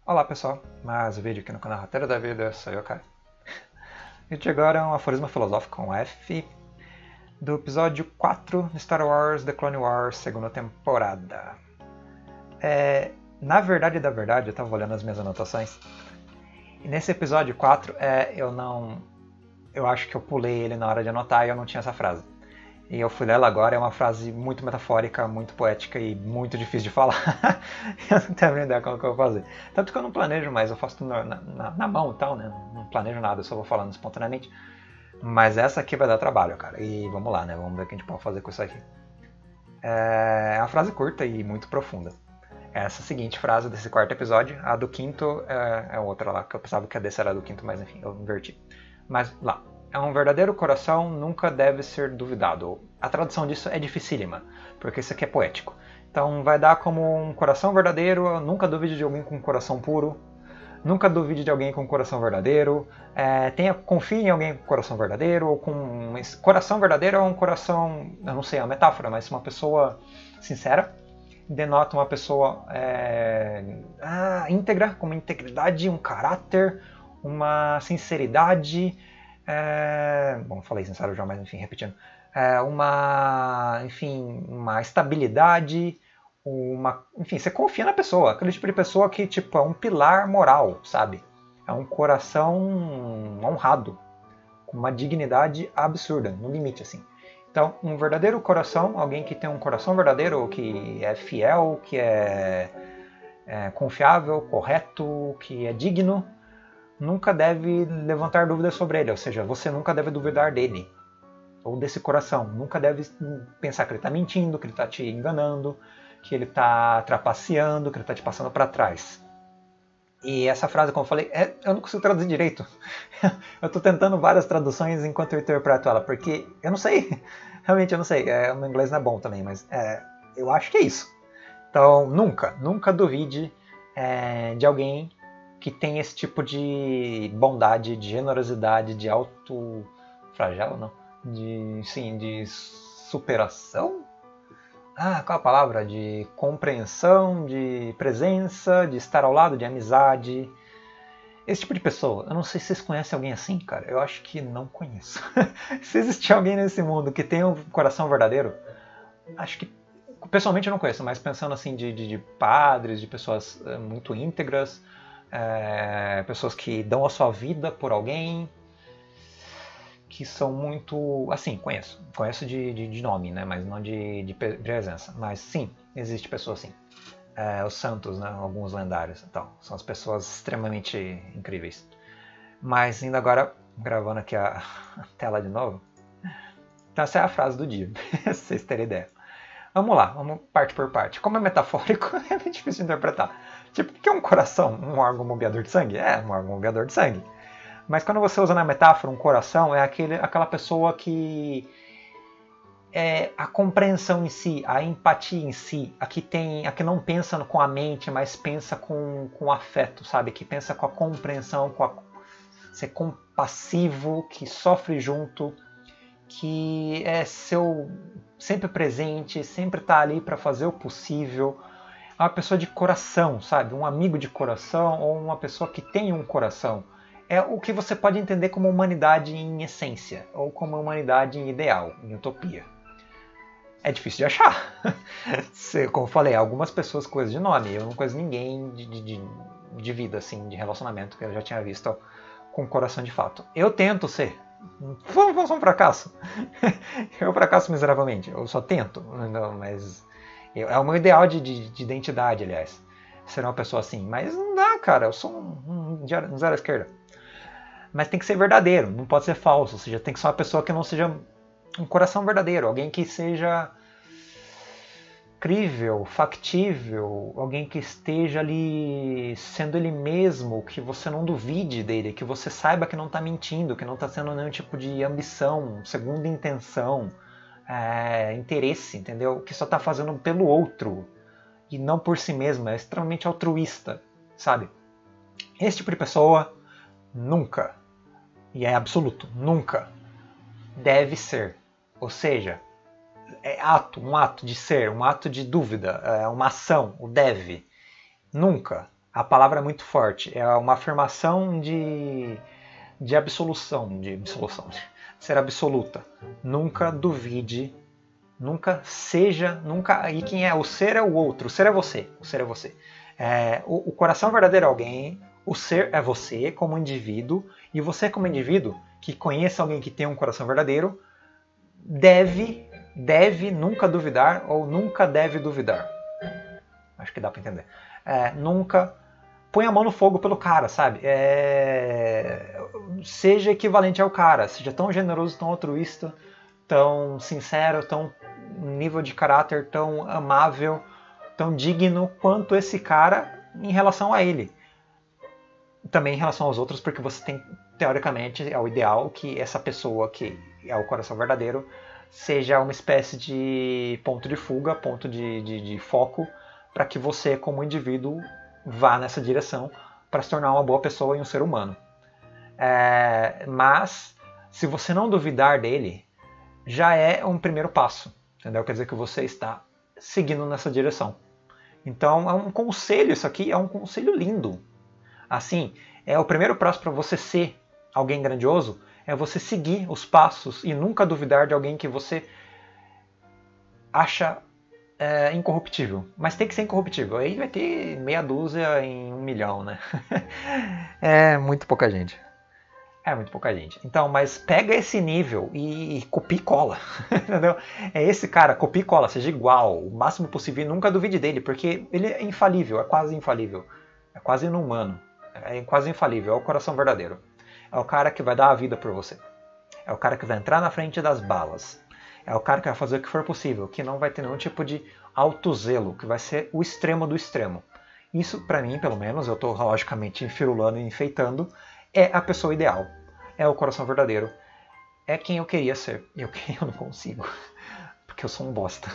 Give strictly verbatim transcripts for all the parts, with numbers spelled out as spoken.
Olá pessoal, mais um vídeo aqui no canal Roteiro da Vida, sou eu, Caio. O vídeo de agora é um aforismo filosófico com F do episódio quatro de Star Wars The Clone Wars, segunda temporada. É, na verdade da verdade, eu estava olhando as minhas anotações, e nesse episódio quatro é, eu não... eu acho que eu pulei ele na hora de anotar e eu não tinha essa frase. E eu fui lê-la agora, é uma frase muito metafórica, muito poética e muito difícil de falar. Eu não tenho a ideia como que eu vou fazer. Tanto que eu não planejo mais, eu faço tudo na, na, na mão e tal, né? Não planejo nada, eu só vou falando espontaneamente. Mas essa aqui vai dar trabalho, cara. E vamos lá, né? Vamos ver o que a gente pode fazer com isso aqui. É uma frase curta e muito profunda. Essa seguinte frase desse quarto episódio, a do quinto é, é outra lá, que eu pensava que a desse era do quinto, mas enfim, eu inverti. Mas lá. É um verdadeiro coração nunca deve ser duvidado. A tradução disso é dificílima, porque isso aqui é poético. Então vai dar como um coração verdadeiro, nunca duvide de alguém com um coração puro, nunca duvide de alguém com um coração verdadeiro, é, tenha, confie em alguém com um coração verdadeiro, ou com um coração verdadeiro é um coração, eu não sei, é uma metáfora, mas uma pessoa sincera, denota uma pessoa é, ah, íntegra, com uma integridade, um caráter, uma sinceridade. É, bom, falei sincero já, mas enfim, repetindo. É, uma, enfim, uma estabilidade, uma, enfim, você confia na pessoa, aquele tipo de pessoa que tipo é um pilar moral, sabe? É um coração honrado, com uma dignidade absurda, no limite assim. Então, um verdadeiro coração, alguém que tem um coração verdadeiro, que é fiel, que é, é confiável, correto, que é digno, nunca deve levantar dúvidas sobre ele, ou seja, você nunca deve duvidar dele, ou desse coração, nunca deve pensar que ele está mentindo, que ele está te enganando, que ele está trapaceando, que ele está te passando para trás. E essa frase, como eu falei, é, eu não consigo traduzir direito. Eu estou tentando várias traduções enquanto eu interpreto ela, porque eu não sei, realmente eu não sei, é, o meu inglês não é bom também, mas é, eu acho que é isso. Então, nunca, nunca duvide é, de alguém que tem esse tipo de bondade, de generosidade, de autoflagelo, não? De, sim, de superação? Ah, qual a palavra? De compreensão, de presença, de estar ao lado, de amizade. Esse tipo de pessoa. Eu não sei se vocês conhecem alguém assim, cara. Eu acho que não conheço. Se existir alguém nesse mundo que tem um coração verdadeiro, acho que pessoalmente eu não conheço, mas pensando assim de, de, de padres, de pessoas é, muito íntegras, é, pessoas que dão a sua vida por alguém, que são muito... assim, conheço. Conheço de, de, de nome, né? Mas não de, de presença. Mas sim, existe pessoas assim. É, os santos, né? Alguns lendários. Então, são as pessoas extremamente incríveis. Mas ainda agora, gravando aqui a, a tela de novo. Então essa é a frase do dia, pra vocês terem ideia. Vamos lá, vamos parte por parte. Como é metafórico, é muito difícil de interpretar. Tipo, o que é um coração? Um órgão bombeador de sangue? É, um órgão bombeador de sangue. Mas quando você usa na metáfora um coração, é aquele, aquela pessoa que... é a compreensão em si, a empatia em si, a que, tem, a que não pensa com a mente, mas pensa com, com afeto, sabe? Que pensa com a compreensão, com a, ser compassivo, que sofre junto, que é seu sempre presente, sempre está ali para fazer o possível. É uma pessoa de coração, sabe? Um amigo de coração ou uma pessoa que tem um coração. É o que você pode entender como humanidade em essência, ou como humanidade em ideal, em utopia. É difícil de achar. Como eu falei, algumas pessoas coisas de nome. Eu não conheço ninguém de, de, de vida, assim, de relacionamento, que eu já tinha visto com coração de fato. Eu tento ser. Foi um fracasso. Eu fracasso miseravelmente. Eu só tento. Não, mas eu, é o meu ideal de, de, de identidade, aliás. Ser uma pessoa assim. Mas não dá, cara. Eu sou um, um, um zero à esquerda. Mas tem que ser verdadeiro. Não pode ser falso. Ou seja, tem que ser uma pessoa que não seja um coração verdadeiro. Alguém que seja crível, factível, alguém que esteja ali sendo ele mesmo, que você não duvide dele, que você saiba que não está mentindo, que não está sendo nenhum tipo de ambição, segunda intenção, é, interesse, entendeu? Que só está fazendo pelo outro e não por si mesmo, é extremamente altruísta, sabe? Esse tipo de pessoa nunca, e é absoluto, nunca deve ser, ou seja, é ato, um ato de ser, um ato de dúvida, é uma ação, o deve. Nunca A palavra é muito forte, é uma afirmação de, de absolução, de absolução, de ser absoluta. Nunca duvide, nunca seja, nunca. E quem é? O ser é o outro, o ser é você, o ser é você. É, o, o coração verdadeiro é alguém, o ser é você como indivíduo, e você como indivíduo que conheça alguém que tem um coração verdadeiro, deve, deve nunca duvidar ou nunca deve duvidar. Acho que dá pra entender. É, nunca põe a mão no fogo pelo cara, sabe? É... Seja equivalente ao cara, seja tão generoso, tão altruísta, tão sincero, tão nível de caráter tão amável, tão digno quanto esse cara em relação a ele. Também em relação aos outros, porque você tem, teoricamente, é o ideal que essa pessoa que é o coração verdadeiro seja uma espécie de ponto de fuga, ponto de, de, de foco, para que você, como indivíduo, vá nessa direção para se tornar uma boa pessoa e um ser humano. É, mas, se você não duvidar dele, já é um primeiro passo, entendeu? Quer dizer que você está seguindo nessa direção. Então, é um conselho, isso aqui é um conselho lindo. Assim, é o primeiro passo para você ser alguém grandioso, é você seguir os passos e nunca duvidar de alguém que você acha é, incorruptível. Mas tem que ser incorruptível. Aí vai ter meia dúzia em um milhão, né? É muito pouca gente. É muito pouca gente. Então, mas pega esse nível e, e copia e cola. Entendeu? É esse cara, copia e cola, seja igual, o máximo possível e nunca duvide dele, porque ele é infalível, é quase infalível. É quase inumano. É quase infalível, é o coração verdadeiro. É o cara que vai dar a vida por você. É o cara que vai entrar na frente das balas. É o cara que vai fazer o que for possível, que não vai ter nenhum tipo de autozelo, que vai ser o extremo do extremo. Isso, pra mim, pelo menos, eu tô logicamente enfirulando e enfeitando, é a pessoa ideal. É o coração verdadeiro. É quem eu queria ser. E eu, eu não consigo. Porque eu sou um bosta.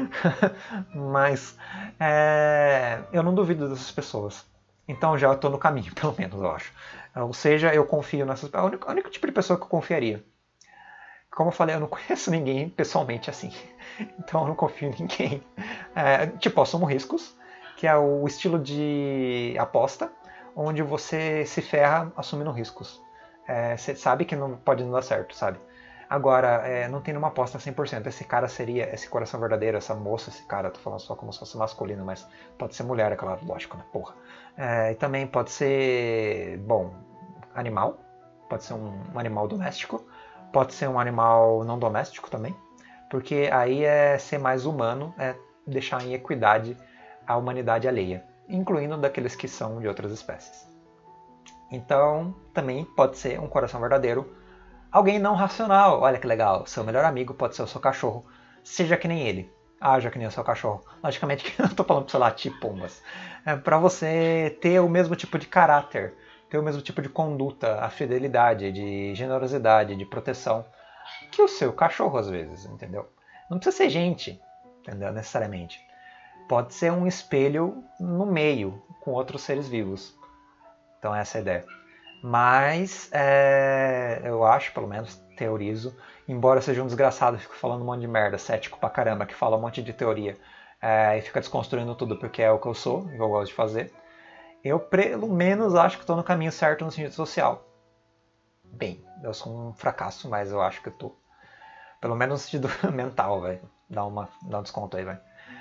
Mas é, eu não duvido dessas pessoas. Então já estou no caminho, pelo menos, eu acho. Ou seja, eu confio nessas pessoas. É o único tipo de pessoa que eu confiaria. Como eu falei, eu não conheço ninguém pessoalmente assim. Então eu não confio em ninguém. É, tipo, assumo riscos, que é o estilo de aposta, onde você se ferra assumindo riscos. É, você sabe que não pode não dar certo, sabe? Agora, é, não tem nenhuma aposta cem por cento. Esse cara seria, esse coração verdadeiro, essa moça, esse cara, tô falando só como se fosse masculino, mas pode ser mulher, é claro, lógico, né? Porra. É, e também pode ser, bom, animal. Pode ser um, um animal doméstico. Pode ser um animal não doméstico também. Porque aí é ser mais humano, é deixar em equidade a humanidade alheia, incluindo daqueles que são de outras espécies. Então, também pode ser um coração verdadeiro. Alguém não racional, olha que legal, seu melhor amigo pode ser o seu cachorro, seja que nem ele, haja que nem o seu cachorro. Logicamente que eu não estou falando para você latir pombas, é para você ter o mesmo tipo de caráter, ter o mesmo tipo de conduta, a fidelidade, de generosidade, de proteção, que o seu cachorro às vezes, entendeu? Não precisa ser gente, entendeu? Necessariamente. Pode ser um espelho no meio, com outros seres vivos. Então essa é a ideia. Mas é, eu acho, pelo menos, teorizo, embora seja um desgraçado, fico falando um monte de merda, cético pra caramba, que fala um monte de teoria é, e fica desconstruindo tudo porque é o que eu sou, o que eu gosto de fazer, eu pelo menos acho que estou no caminho certo no sentido social. Bem, eu sou um fracasso, mas eu acho que eu tô. Pelo menos no sentido mental, velho. Dá, uma, dá um desconto aí, velho.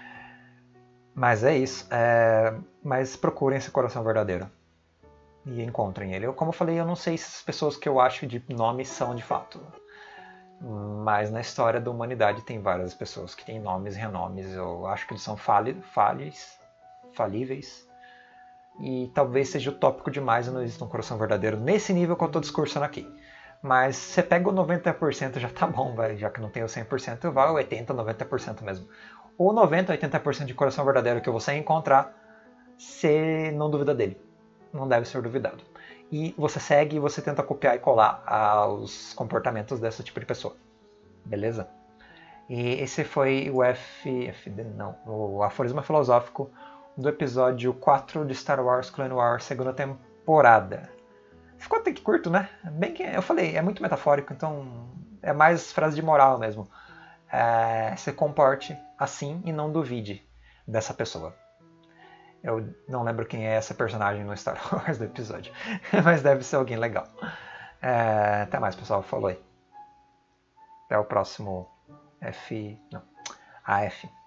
Mas é isso. É, mas procurem esse coração verdadeiro. E encontrem ele. Eu, como eu falei, eu não sei se as pessoas que eu acho de nome são de fato. Mas na história da humanidade tem várias pessoas que têm nomes e renomes. Eu acho que eles são fali, falhos, falíveis. E talvez seja utópico demais e não exista um coração verdadeiro nesse nível que eu estou discursando aqui. Mas você pega o noventa por cento já tá bom, véio, já que não tem o cem por cento, vai o oitenta por cento, noventa por cento mesmo. O noventa, oitenta por cento de coração verdadeiro que você encontrar, você não duvida dele. Não deve ser duvidado. E você segue e você tenta copiar e colar os comportamentos desse tipo de pessoa. Beleza? E esse foi o F... F não, o aforisma filosófico do episódio quatro de Star Wars Clone Wars, segunda temporada. Ficou até que curto, né? Bem que eu falei, é muito metafórico, então é mais frase de moral mesmo. É, se comporte assim e não duvide dessa pessoa. Eu não lembro quem é essa personagem no Star Wars do episódio, mas deve ser alguém legal. É, até mais, pessoal. Falou aí. Até o próximo F... Não, A F.